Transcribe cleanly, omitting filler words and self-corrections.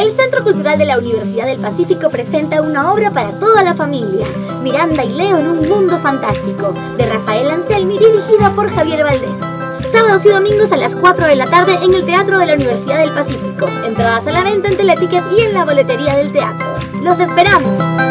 El Centro Cultural de la Universidad del Pacífico presenta una obra para toda la familia, Miranda y Leo en un mundo fantástico, de Rafael Anselmi, dirigida por Javier Valdés. Sábados y domingos a las 4 de la tarde en el Teatro de la Universidad del Pacífico. Entradas a la venta en Teleticket y en la boletería del teatro. ¡Los esperamos!